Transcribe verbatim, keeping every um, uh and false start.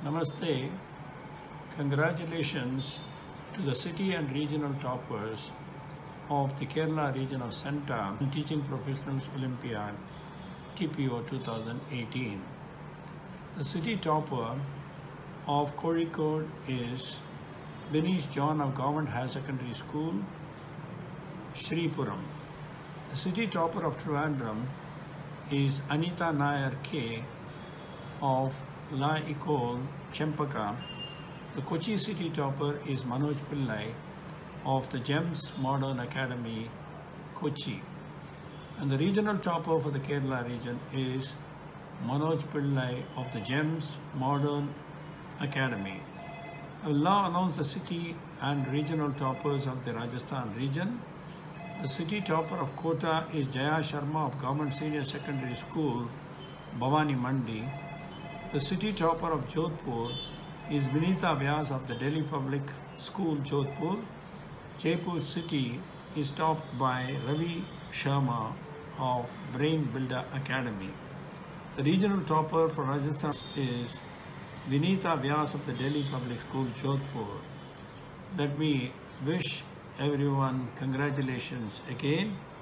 Namaste. Congratulations to the city and regional toppers of the Kerala region of CENTA Teaching Professionals Olympiad T P O two thousand eighteen. The city topper of Kozhikode is Benish John of Government Higher Secondary School, Shripuram. The city topper of Trivandrum is Anita Nair K of La Ecole Chempaka. The Kochi city topper is Manoj Pillai of the GEMS Modern Academy, Kochi. And the regional topper for the Kerala region is Manoj Pillai of the GEMS Modern Academy. I will now announce the city and regional toppers of the Rajasthan region. The city topper of Kota is Jaya Sharma of Government Senior Secondary School, Bhavani Mandi. The city topper of Jodhpur is Vinita Vyas of the Delhi Public School, Jodhpur. Jaipur city is topped by Ravi Sharma of Brain Builder Academy. The regional topper for Rajasthan is Vinita Vyas of the Delhi Public School, Jodhpur. Let me wish everyone congratulations again.